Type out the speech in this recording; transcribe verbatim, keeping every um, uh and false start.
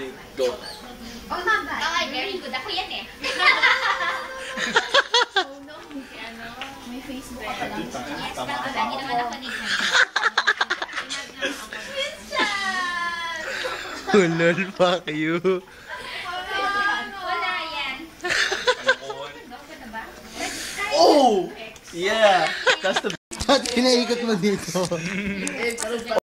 Ready, go. Okay, very good. Ako yan eh. Oh no, si ano, may Facebook ka pa lang. Yes, ka pala. Hindi naman ako nignan. Hulol, fuck you. Wala yan. Oh! Yeah! That's the... Ba't pinaikot mo dito?